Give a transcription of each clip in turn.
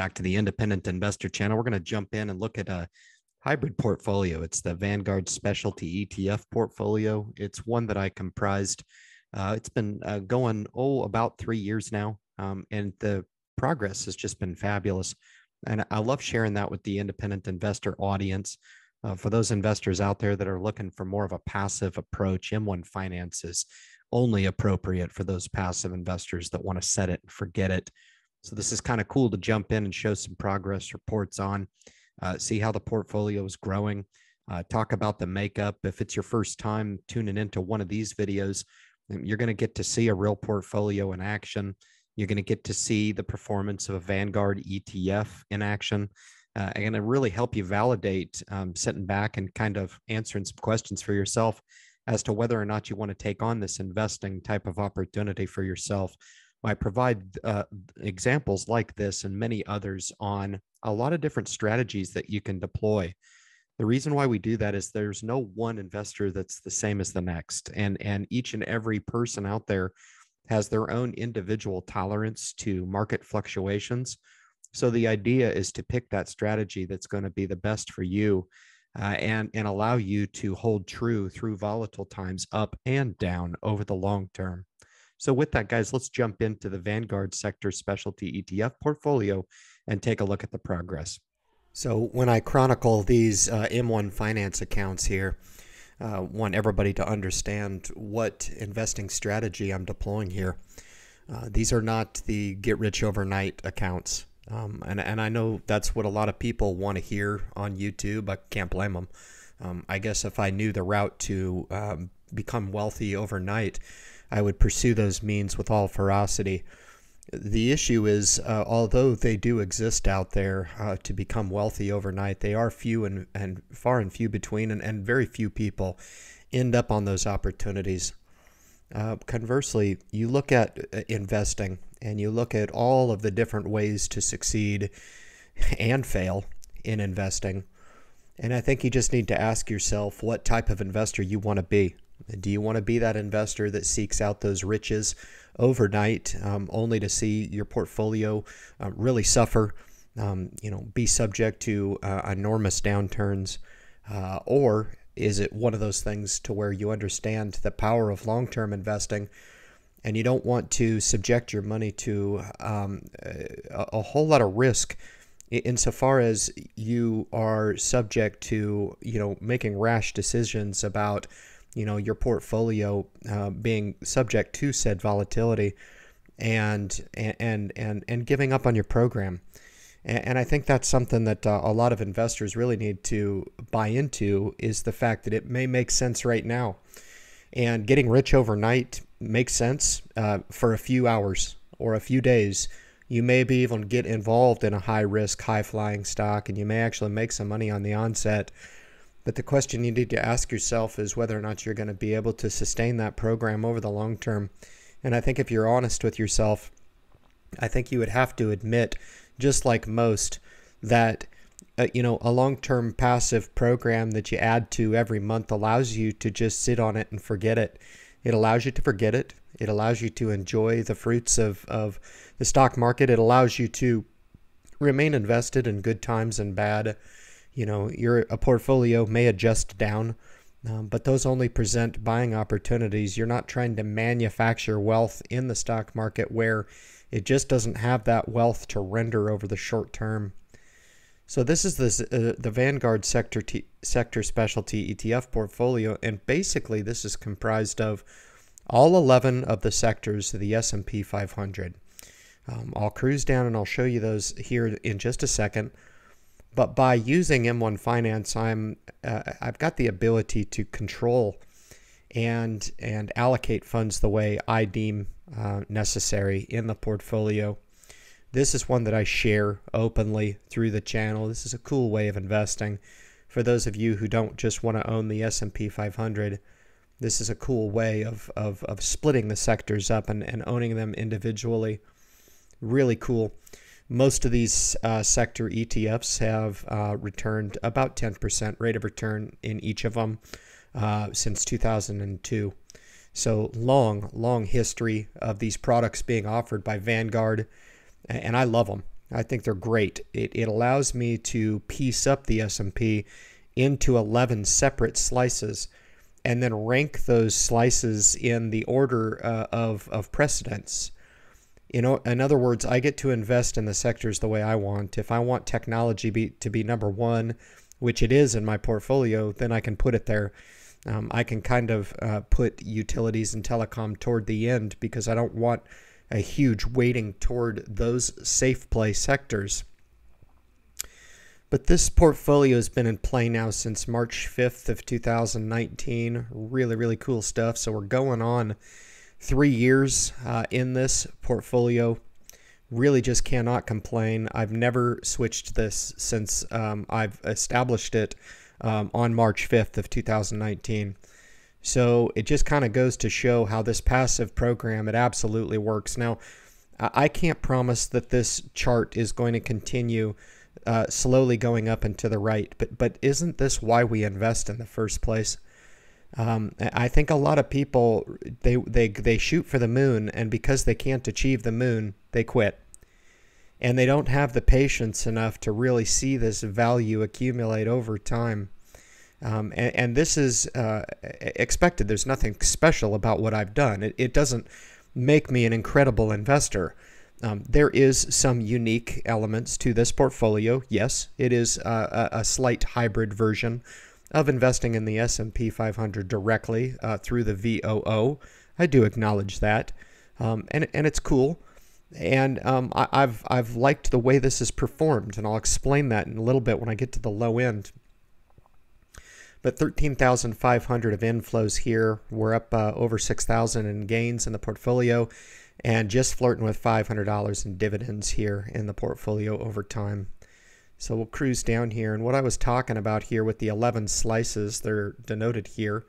back to the Independent Investor Channel. We're going to jump in and look at a hybrid portfolio. It's the Vanguard Specialty ETF portfolio. It's one that I comprised. It's been going, about 3 years now. And the progress has just been fabulous. And I love sharing that with the independent investor audience. For those investors out there that are looking for more of a passive approach, M1 Finance is only appropriate for those passive investors that want to set it and forget it. So this is kind of cool to jump in and show some progress reports on, see how the portfolio is growing, talk about the makeup. If it's your first time tuning into one of these videos, you're going to get to see a real portfolio in action. You're going to get to see the performance of a Vanguard ETF in action. And it really help you validate sitting back and kind of answering some questions for yourself as to whether or not you want to take on this investing type of opportunity for yourself. I provide examples like this and many others on a lot of different strategies that you can deploy. The reason why we do that is there's no one investor that's the same as the next. And each and every person out there has their own individual tolerance to market fluctuations. So the idea is to pick that strategy that's going to be the best for you and allow you to hold true through volatile times up and down over the long term. So with that, guys, let's jump into the Vanguard Sector Specialty ETF portfolio and take a look at the progress. So when I chronicle these M1 Finance accounts here, want everybody to understand what investing strategy I'm deploying here. These are not the get rich overnight accounts. And I know that's what a lot of people want to hear on YouTube. I can't blame them. I guess if I knew the route to become wealthy overnight, I would pursue those means with all ferocity. The issue is, although they do exist out there to become wealthy overnight, they are few and far and few between, and very few people end up on those opportunities. Conversely, you look at investing and you look at all of the different ways to succeed and fail in investing. And I think you just need to ask yourself what type of investor you want to be. Do you want to be that investor that seeks out those riches overnight, only to see your portfolio really suffer, be subject to enormous downturns? Or is it one of those things to where you understand the power of long-term investing and you don't want to subject your money to a whole lot of risk insofar as you are subject to, making rash decisions about your portfolio being subject to said volatility and giving up on your program. And I think that's something that a lot of investors really need to buy into, is the fact that it may make sense right now. And getting rich overnight makes sense for a few hours or a few days. You may be even get involved in a high risk, high flying stock, and you may actually make some money on the onset. But the question you need to ask yourself is whether or not you're going to be able to sustain that program over the long term. And I think if you're honest with yourself, I think you would have to admit, just like most, that a long-term passive program that you add to every month allows you to just sit on it and forget it. It allows you to forget it. It allows you to enjoy the fruits of the stock market. It allows you to remain invested in good times and bad. Your portfolio may adjust down, but those only present buying opportunities. You're not trying to manufacture wealth in the stock market where it just doesn't have that wealth to render over the short term. So this is the Vanguard Sector Specialty ETF portfolio, and basically this is comprised of all 11 of the sectors of the S&P 500. I'll cruise down and I'll show you those here in just a second. But by using M1 Finance, I've got the ability to control and allocate funds the way I deem necessary in the portfolio. This is one that I share openly through the channel. This is a cool way of investing. For those of you who don't just want to own the S&P 500, this is a cool way of splitting the sectors up and owning them individually. Really cool. Most of these sector ETFs have returned about 10% rate of return in each of them since 2002. So long history of these products being offered by Vanguard, and I love them. I think they're great. It allows me to piece up the S&P into 11 separate slices and then rank those slices in the order of precedence. In other words, I get to invest in the sectors the way I want. If I want technology to be number one, which it is in my portfolio, then I can put it there. I can kind of put utilities and telecom toward the end because I don't want a huge weighting toward those safe play sectors. But this portfolio has been in play now since March 5th of 2019. Really, really cool stuff. So we're going on 3 years in this portfolio. Really just cannot complain. I've never switched this since I've established it on March 5th of 2019. So it just kind of goes to show how this passive program, it absolutely works. Now, I can't promise that this chart is going to continue slowly going up and to the right, but isn't this why we invest in the first place? I think a lot of people, they shoot for the moon, and because they can't achieve the moon, they quit. And they don't have the patience enough to really see this value accumulate over time. And this is expected. There's nothing special about what I've done. It doesn't make me an incredible investor. There is some unique elements to this portfolio. Yes, it is a slight hybrid version of investing in the S&P 500 directly through the VOO. I do acknowledge that, and it's cool. And I've liked the way this is performed, and I'll explain that in a little bit when I get to the low end. But 13,500 of inflows here. We're up over 6,000 in gains in the portfolio, and just flirting with $500 in dividends here in the portfolio over time. So we'll cruise down here. And what I was talking about here with the 11 slices, they're denoted here.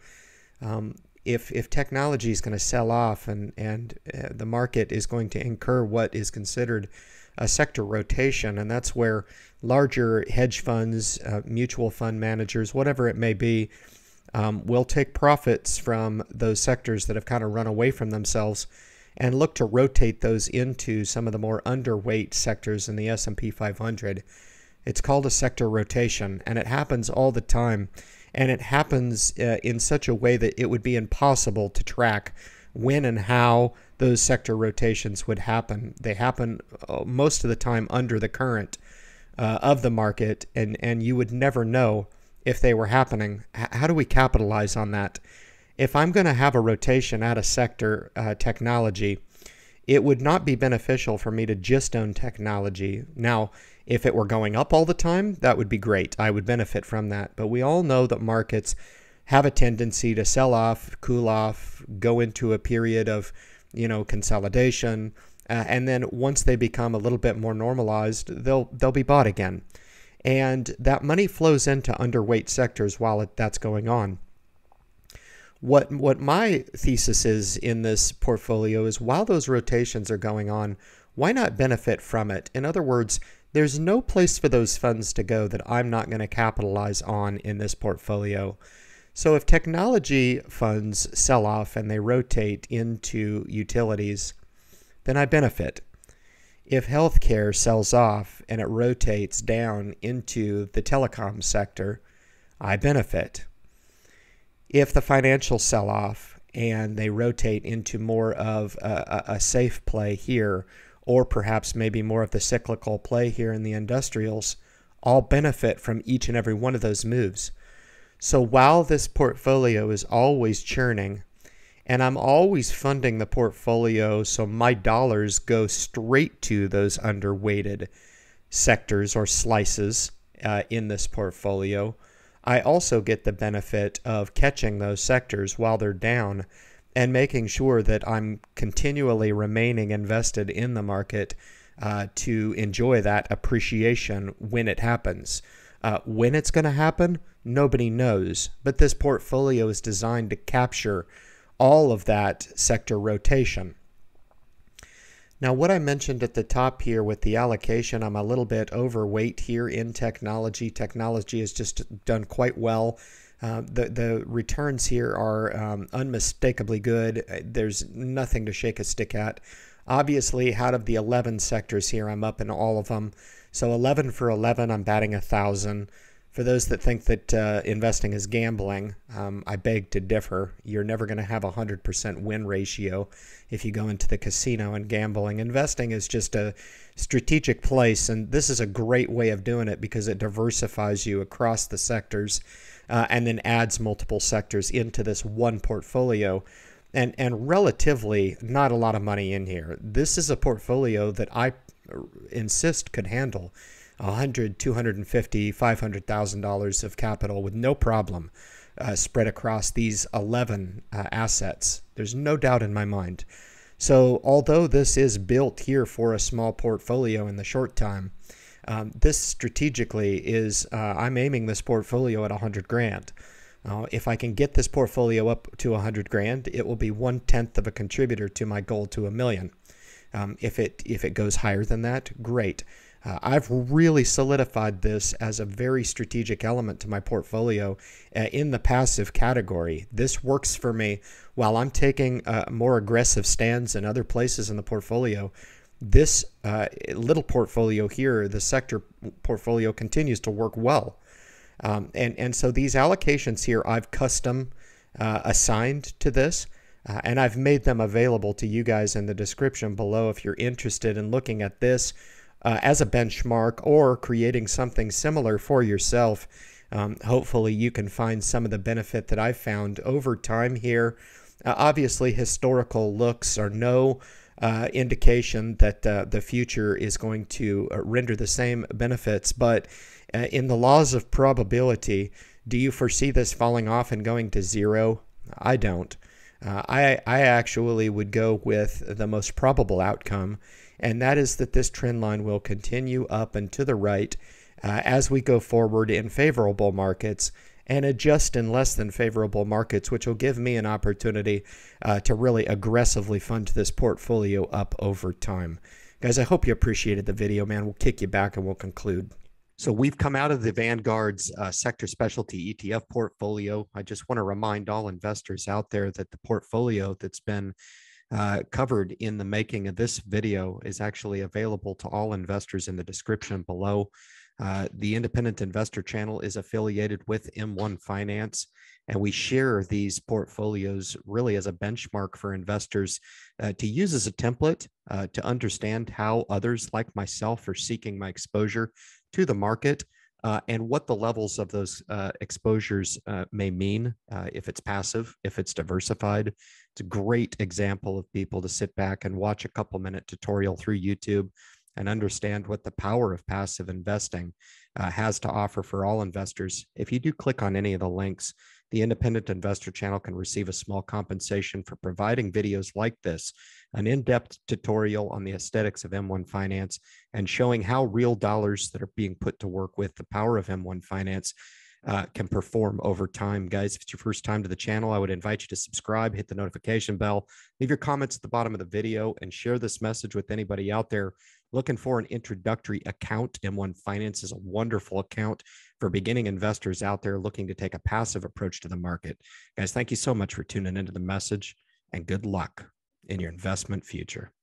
If technology is going to sell off and the market is going to incur what is considered a sector rotation, and that's where larger hedge funds, mutual fund managers, whatever it may be, will take profits from those sectors that have kind of run away from themselves and look to rotate those into some of the more underweight sectors in the S&P 500. It's called a sector rotation, and it happens all the time. And it happens in such a way that it would be impossible to track when and how those sector rotations would happen. They happen most of the time under the current of the market, and you would never know if they were happening. How do we capitalize on that? If I'm going to have a rotation at a sector, technology, it would not be beneficial for me to just own technology. Now, if it were going up all the time, that would be great. I would benefit from that. But we all know that markets have a tendency to sell off, cool off, go into a period of, consolidation, and then once they become a little bit more normalized, they'll be bought again. And that money flows into underweight sectors while that's going on. What my thesis is in this portfolio is while those rotations are going on, why not benefit from it? In other words, there's no place for those funds to go that I'm not going to capitalize on in this portfolio. So if technology funds sell off and they rotate into utilities, then I benefit. If healthcare sells off and it rotates down into the telecom sector, I benefit. If the financials sell off and they rotate into more of a safe play here, or perhaps maybe more of the cyclical play here in the industrials, I'll benefit from each and every one of those moves. So while this portfolio is always churning, and I'm always funding the portfolio so my dollars go straight to those underweighted sectors or slices in this portfolio, I also get the benefit of catching those sectors while they're down and making sure that I'm continually remaining invested in the market to enjoy that appreciation when it happens. When it's going to happen, nobody knows, but this portfolio is designed to capture all of that sector rotation. Now, what I mentioned at the top here with the allocation, I'm a little bit overweight here in technology. Technology has just done quite well. The returns here are unmistakably good. There's nothing to shake a stick at. Obviously, out of the 11 sectors here, I'm up in all of them. So 11 for 11, I'm batting 1,000. For those that think that investing is gambling, I beg to differ. You're never going to have a 100% win ratio if you go into the casino and gambling. Investing is just a strategic place, and this is a great way of doing it because it diversifies you across the sectors and then adds multiple sectors into this one portfolio. And relatively not a lot of money in here. This is a portfolio that I insist could handle $100, $250, $500,000 of capital with no problem spread across these 11 assets. There's no doubt in my mind. So although this is built here for a small portfolio in the short time, this strategically is, I'm aiming this portfolio at 100 grand. If I can get this portfolio up to 100 grand, it will be 1/10 of a contributor to my goal to $1 million. If it goes higher than that, great. I've really solidified this as a very strategic element to my portfolio in the passive category. This works for me while I'm taking more aggressive stands in other places in the portfolio. This little portfolio here, the sector portfolio, continues to work well. And so these allocations here, I've custom assigned to this, and I've made them available to you guys in the description below if you're interested in looking at this as a benchmark or creating something similar for yourself. Hopefully you can find some of the benefit that I've found over time here. Obviously, historical looks are no indication that the future is going to render the same benefits, but in the laws of probability, do you foresee this falling off and going to zero? I don't. I actually would go with the most probable outcome, and that is that this trend line will continue up and to the right as we go forward in favorable markets and adjust in less than favorable markets, which will give me an opportunity to really aggressively fund this portfolio up over time. Guys, I hope you appreciated the video, man. We'll kick you back and we'll conclude. So we've come out of the Vanguard's sector specialty ETF portfolio. I just want to remind all investors out there that the portfolio that's been covered in the making of this video is actually available to all investors in the description below. The Independent Investor Channel is affiliated with M1 Finance, and we share these portfolios really as a benchmark for investors to use as a template to understand how others like myself are seeking my exposure to the market and what the levels of those exposures may mean if it's passive, if it's diversified. It's a great example of people to sit back and watch a couple-minute tutorial through YouTube and understand what the power of passive investing has to offer for all investors. If you do click on any of the links, the Independent Investor Channel can receive a small compensation for providing videos like this, an in-depth tutorial on the aesthetics of M1 Finance and showing how real dollars that are being put to work with the power of M1 Finance can perform over time. Guys, if it's your first time to the channel, I would invite you to subscribe, hit the notification bell, leave your comments at the bottom of the video, and share this message with anybody out there looking for an introductory account. M1 Finance is a wonderful account for beginning investors out there looking to take a passive approach to the market. Guys, thank you so much for tuning into the message, and good luck in your investment future.